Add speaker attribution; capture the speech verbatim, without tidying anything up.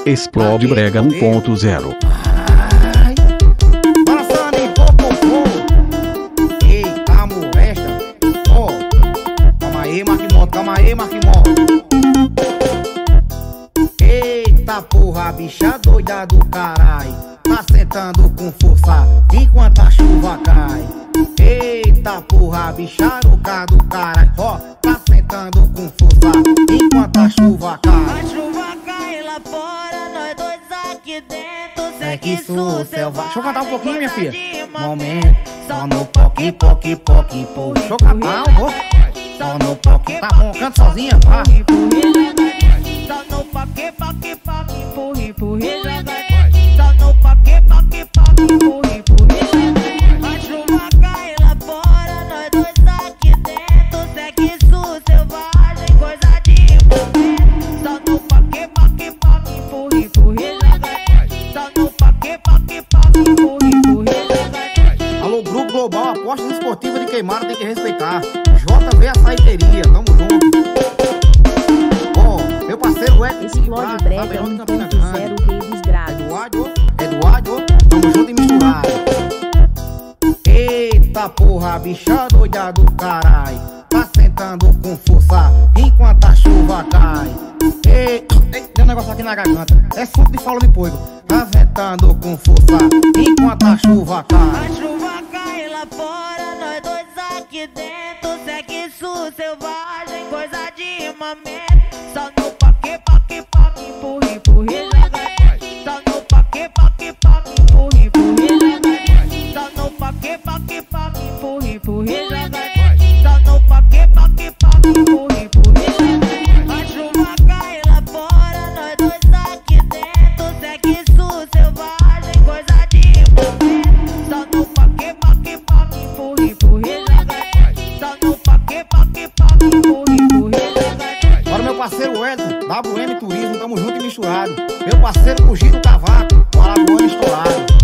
Speaker 1: Explode Brega um ponto zero.
Speaker 2: Ai, balançando em popopô. Eita, molesta. Ó, calma aí, Marquimoto, calma aí, Marquimoto. Eita porra, bicha doida do carai. Tá sentando com força enquanto a chuva cai. Eita porra, bicha louca do carai. Ó, tá sentando com força enquanto a chuva cai.
Speaker 3: A chuva cai lá fora, nós dois aqui dentro.
Speaker 2: Sexo selvagem. Deixa eu cantar um pouquinho, minha filha. Momento, só no poque, poque, poque, porra. Deixa eu cantar um pouco. Só no poque, tá bom, canta sozinha, vá.
Speaker 3: Só no poque, poque, poque, porri, porri, só no poque, poque, poque, porri, porri. A chuva cai lá fora, nós dois aqui dentro. Sexo selvagem, coisa de momento. Só no poque, poque, poque, porri, porri, só no poque, poque, poque, porri, porri.
Speaker 2: Alô, Grupo Global Apostas Esportivas de Queimada, tem que respeitar. J V Açaiteria, tamo junto. Ó, meu parceiro é
Speaker 4: Explode Brega um ponto zero, Rei dos Graves.
Speaker 2: Eduardo, Eduardo, tamo junto e misturado. Eita porra, bicha doida do carai. Tá sentando com força enquanto a chuva cai. Eita, tem um negócio aqui na garganta. É suco de falo de poigo. Tá ventando com força enquanto a chuva
Speaker 3: A
Speaker 2: cai.
Speaker 3: chuva cai lá fora, nós dois aqui dentro. Sexo selvagem, coisa de mamete. Só no poque, poque, poque, porri, porri. Só no poque, poque, poque, porri, porri. Só no poque, poque, poque, porri, porri. Só no poque, poque, poque, porri, porri. A chuva cai lá fora, nós dois aqui dentro. Sexo selvagem, coisa de momento. Só no poque, poque, poque, porri, porri. Só no poque, poque, poque, porri, porri.
Speaker 2: Bora, meu parceiro Edson, W M Turismo, tamo junto e misturado. Meu parceiro Fugido Cavaco, o Alagoano estourado.